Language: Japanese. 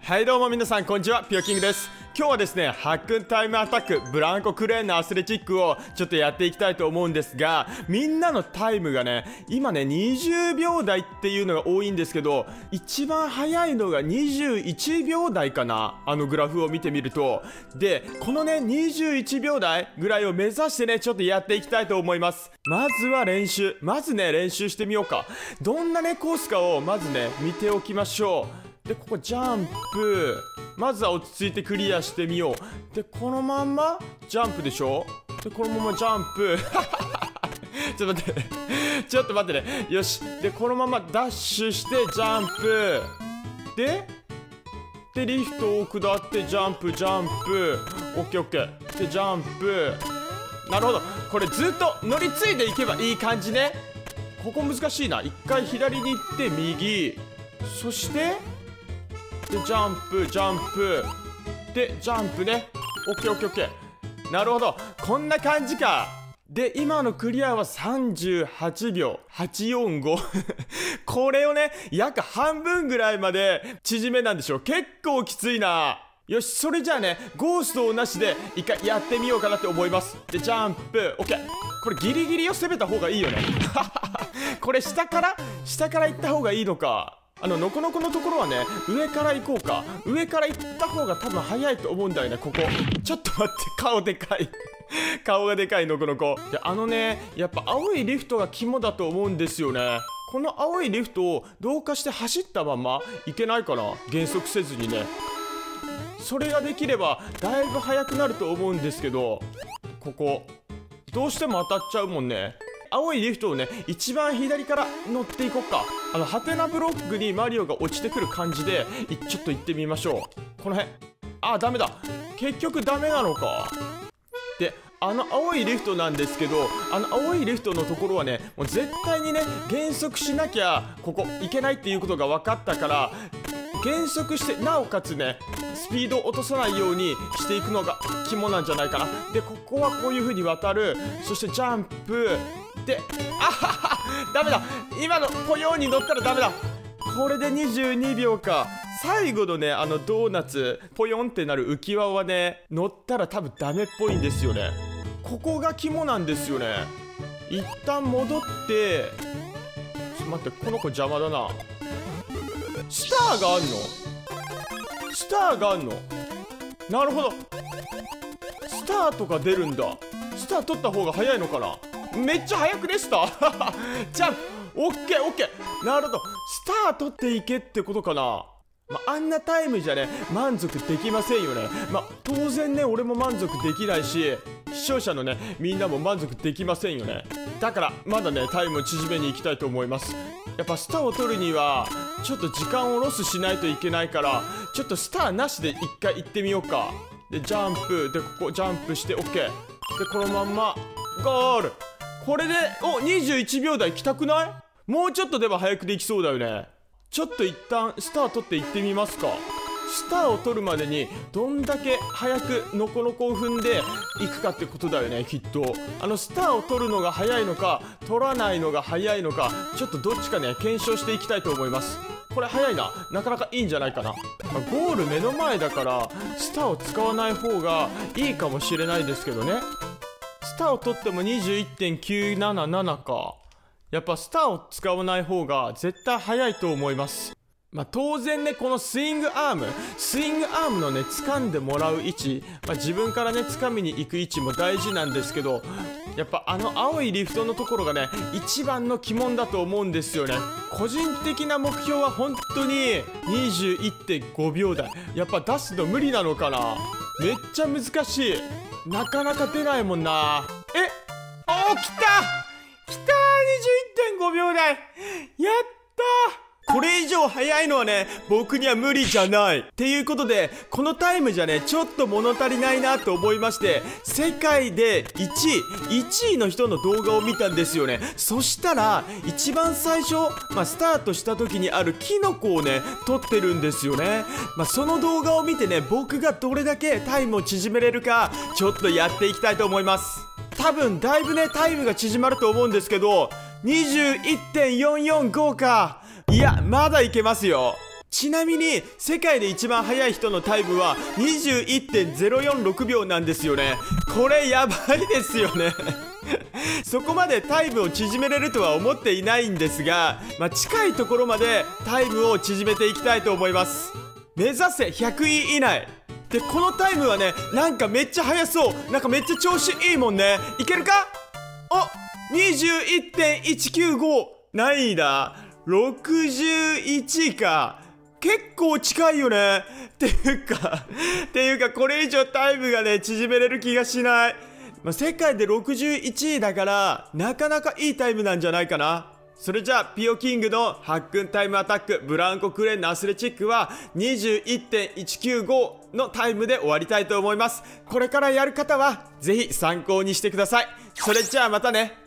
はいどうも皆さんこんにちは、ピオキングです。今日はですね、ハックンタイムアタックブランコクレーンのアスレチックをちょっとやっていきたいと思うんですが、みんなのタイムがね、今ね20秒台っていうのが多いんですけど、一番早いのが21秒台かな、あのグラフを見てみると。でこのね21秒台ぐらいを目指してね、ちょっとやっていきたいと思います。まずは練習してみようか。どんなねコースかをまずね見ておきましょう。でここジャンプ、まずは落ち着いてクリアしてみよう。でこのまんまジャンプでしょ。でこのままジャンプちょっと待ってね。よし。でこのままダッシュしてジャンプでリフトを下ってジャンプオッケーオッケーでジャンプ。なるほど、これずっと乗り継いでいけばいい感じね。ここ難しいな。一回左に行って右、そしてでジャンプでジャンプね。オッケーオッケーオッケー。なるほど、こんな感じか。で今のクリアは38秒845 これをね約半分ぐらいまで縮めなんでしょう。結構きついな。よし、それじゃあねゴーストをなしで一回やってみようかなって思います。でジャンプオッケー。これギリギリを攻めた方がいいよねこれ下から行った方がいいのか。ノコノコのところはね上から行こうか。上から行った方が多分早いと思うんだよね。ここちょっと待って、顔でかい顔がでかいノコノコで、やっぱ青いリフトが肝だと思うんですよね。この青いリフトを同化して走ったままいけないかな、減速せずにね。それができればだいぶ速くなると思うんですけど、ここどうしても当たっちゃうもんね。青いリフトをね一番左から乗っていこうか。ハテナブロックにマリオが落ちてくる感じでちょっと行ってみましょう。この辺ダメだ、結局ダメなのか。で青いリフトなんですけど、青いリフトのところはねもう絶対にね減速しなきゃここ行けないっていうことが分かったから、減速してなおかつねスピードを落とさないようにしていくのが肝なんじゃないかな。でここはこういう風に渡る。そしてジャンプでダメだ、今のポヨーに乗ったらダメだ。これで22秒か。最後のねドーナツポヨンってなる浮き輪はね乗ったら多分ダメっぽいんですよね。ここが肝なんですよね。一旦戻って、ちょっと待って、この子邪魔だな。スターがあんの。なるほど、スターとか出るんだ。スター取った方が早いのかな。めっちゃ速くねスターじゃあオッケーオッケー。なるほど、スター取っていけってことかな。あんなタイムじゃね満足できませんよね。当然ね俺も満足できないし、視聴者のねみんなも満足できませんよね。だからまだねタイムを縮めに行きたいと思います。やっぱスターを取るにはちょっと時間をロスしないといけないから、ちょっとスターなしで一回行ってみようか。でジャンプでここジャンプして OK でこのまんまゴール。これで21秒台来たくない？もうちょっとでも早くできそうだよね。ちょっと一旦スター取っていってみますか。スターを取るまでにどんだけ早くノコノコを踏んでいくかってことだよね、きっと。スターを取るのが早いのか取らないのが早いのか、ちょっとどっちかね検証していきたいと思います。これ早いな、なかなかいいんじゃないかな。ゴール目の前だからスターを使わない方がいいかもしれないですけどね。スターを取っても 21.977 か。やっぱスターを使わない方が絶対早いと思います。当然ねこのスイングアームのね掴んでもらう位置、自分からね掴みに行く位置も大事なんですけど、やっぱ青いリフトのところがね一番の鬼門だと思うんですよね。個人的な目標は本当に 21.5 秒台やっぱ出すの無理なのかな。めっちゃ難しい、なかなか出ないもんな。来た 21.5 秒台やったー。これ以上早いのはね僕には無理じゃない。っていうことでこのタイムじゃねちょっと物足りないなと思いまして、世界で1位の人の動画を見たんですよね。そしたら一番最初、スタートした時にあるキノコをね撮ってるんですよね。その動画を見てね僕がどれだけタイムを縮めれるかちょっとやっていきたいと思います。多分だいぶねタイムが縮まると思うんですけど、 21.445 か。いやまだいけますよ。 ちなみに世界で一番速い人のタイムは 21.046 秒なんですよね。これやばいですよねそこまでタイムを縮めれるとは思っていないんですが、近いところまでタイムを縮めていきたいと思います。目指せ100位以内で、このタイムはね、なんかめっちゃ速そう、なんかめっちゃ調子いいもんね。いけるか？お、21.195 何位だ？ 61 位か。結構近いよね。っていうかこれ以上タイムがね縮めれる気がしない。世界で61位だからなかなかいいタイムなんじゃないかな。それじゃあピオキングのハックンタイムアタックブランコクレーンのアスレチックは 21.195 のタイムで終わりたいと思います。これからやる方はぜひ参考にしてください。それじゃあまたね。